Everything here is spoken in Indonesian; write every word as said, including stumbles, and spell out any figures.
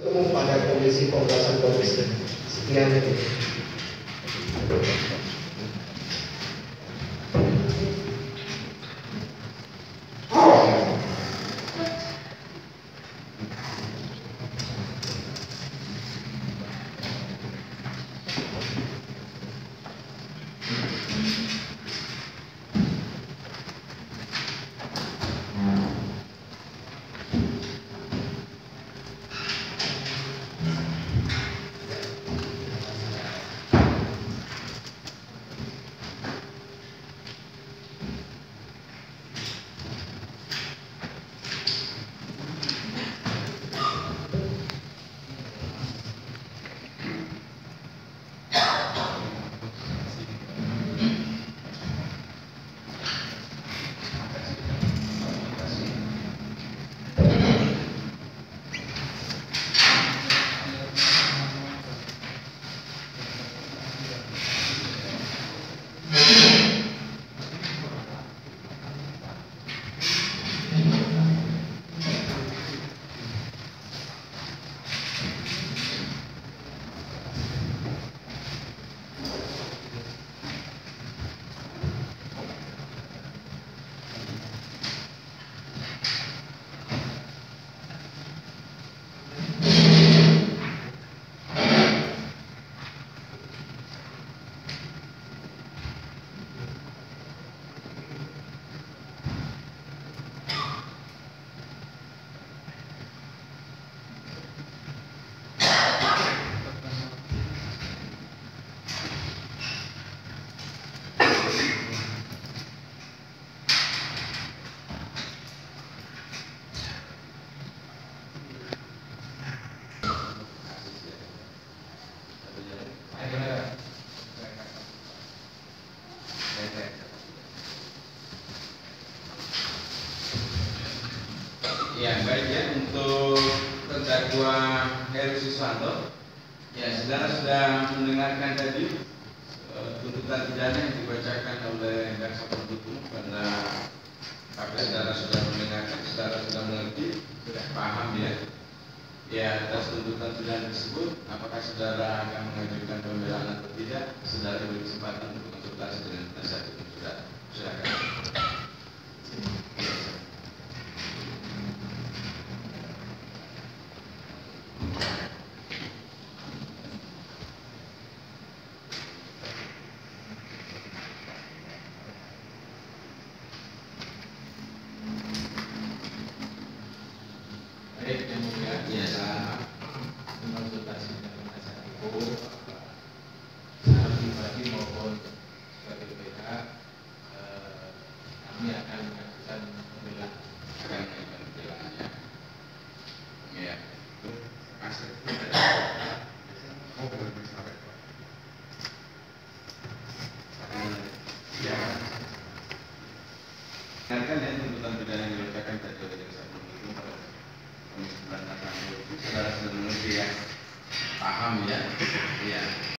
Umum pada Komisi Pemberantasan Korupsi. Sekian. Ya, baik ya, untuk terdakwa Heru Siswanto, ya saudara sudah mendengarkan tadi e, tuntutan pidana yang dibacakan oleh jaksa penuntut umum. Karena apabila saudara sudah mendengarkan, saudara sudah mengerti, sudah paham ya, ya atas tuntutan pidana tersebut, apakah saudara akan mengajukan pembelaan atau tidak, saudara diberi kesempatan untuk konsultasi dengan penasihat hukum saudara. Silakan. Baik, yang mulia, Ya, salah. konsultasi dengan penasihat hukum secara pribadi maupun sebagai pihak, eh, kami akan mengajukan pembelaan. Akan mengajukan pembelaannya. Ya, asli. Ya. Dengarkan ya tuntutan pidana yang dibacakan tadi oleh jaksa penuntut umum pada Komisi Pemberantasan Korupsi. Saudara sudah mengerti ya, paham ya, ya.